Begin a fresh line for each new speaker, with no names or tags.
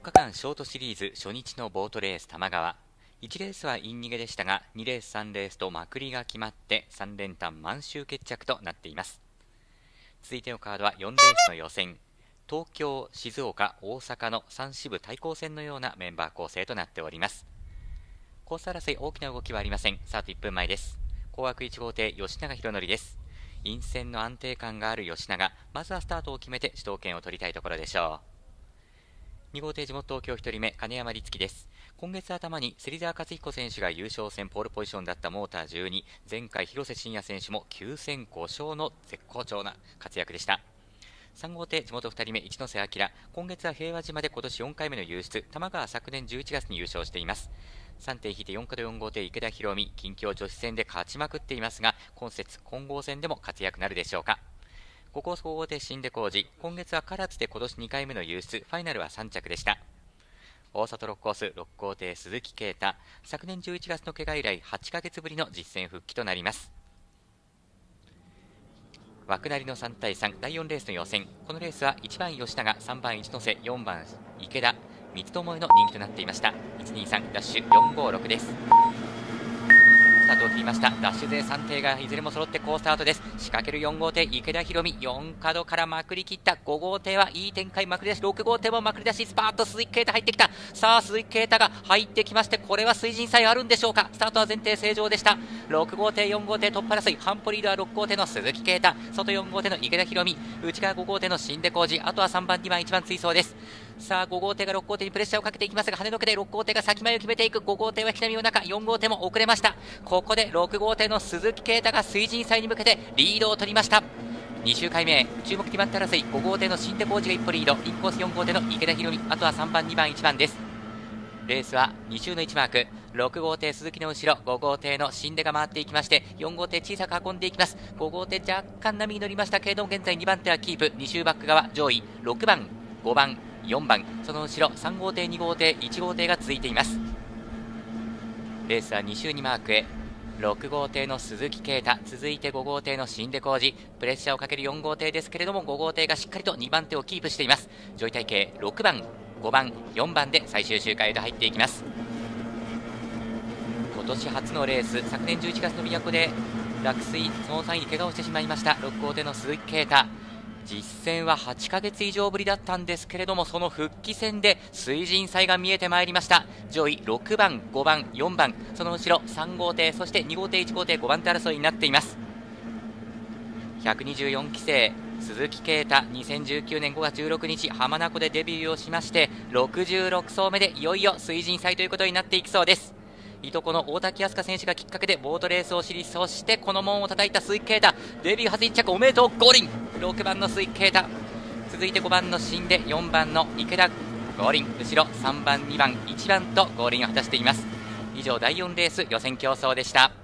日間ショートシリーズ初日のボートレース玉川。1レースはイン逃げでしたが、2レース3レースとまくりが決まって3連単満周決着となっています。続いてのカードは4レースの予選。東京、静岡、大阪の3支部対抗戦のようなメンバー構成となっております。コース争い大きな動きはありません。スタート1分前です。紅枠1号艇吉永博則です。陰線の安定感がある吉永、まずはスタートを決めて主導権を取りたいところでしょう。2号艇地元東京1人目金山律樹です。今月頭に芹沢勝彦選手が優勝戦ポールポジションだったモーター12、前回広瀬真也選手も9戦5勝の絶好調な活躍でした。3号艇地元2人目一ノ瀬明、今月は平和島で今年4回目の優出、玉川昨年11月に優勝しています。3艇引いて4角4号艇池田博美、近況女子戦で勝ちまくっていますが、今節混合戦でも活躍なるでしょうか。5コース5号艇新出工事、今月は唐津で今年2回目の優出、ファイナルは3着でした。大里6コース6号艇鈴木啓太、昨年11月の怪我以来8ヶ月ぶりの実戦復帰となります。枠なりの3対3、第4レースの予選。このレースは1番吉永、3番一ノ瀬、4番池田、三つどもえの人気となっていました。123ダッシュ456です。スタートを切りました。ダッシュ勢3艇がいずれも揃って好スタートです。仕掛ける4号艇池田博美、4角からまくり切った。5号艇はいい展開、まくり出し。6号艇もまくり出し、スパーッと鈴木啓太入ってきた。さあ鈴木啓太が入ってきまして、これは水準差異あるんでしょうか。スタートは前提正常でした。6号艇4号艇突破争い、半歩リードは6号艇の鈴木啓太、外4号艇の池田博美、内側5号艇の新出工事、あとは3番2番1番追走です。さあ5号艇が6号艇にプレッシャーをかけていきますが、跳ねのけで6号艇が先前を決めていく。5号艇は木南の中、4号艇も遅れました。ここで6号艇の鈴木啓太が水準賽に向けてリードを取りました。2周回目、注目決まった争い、5号艇の新出工事が一歩リード、インコース4号艇の池田博美、あとは3番2番1番です。レースは2周の1マーク、6号艇鈴木の後ろ、5号艇の新出が回っていきまして、4号艇小さく運んでいきます。5号艇若干波に乗りましたけれども、現在2番手はキープ。2周バック側上位6番5番4番、その後ろ3号艇2号艇1号艇が続いています。レースは2周にマークへ、6号艇の鈴木啓太、続いて5号艇の新出工事、プレッシャーをかける4号艇ですけれども、5号艇がしっかりと2番手をキープしています。上位体系6番5番4番で最終周回へと入っていきます。今年初のレース、昨年11月の都で落水、その際に怪我をしてしまいました6号艇の鈴木啓太。実戦は8ヶ月以上ぶりだったんですけれども、その復帰戦で水準差が見えてまいりました。上位6番5番4番、その後ろ3号艇、そして2号艇1号艇5番手争いになっています。124期生鈴木啓太、2019年5月16日浜名湖でデビューをしまして、66走目でいよいよ水準賽ということになっていきそうです。いとこの大滝飛鳥選手がきっかけでボートレースを知り、そしてこの門を叩いた鈴木啓太、デビュー初1着おめでとう、五輪。6番の鈴木啓太、続いて5番の新出、4番の池田、五輪、後ろ3番2番1番と合輪を果たしています。以上第4レース予選競争でした。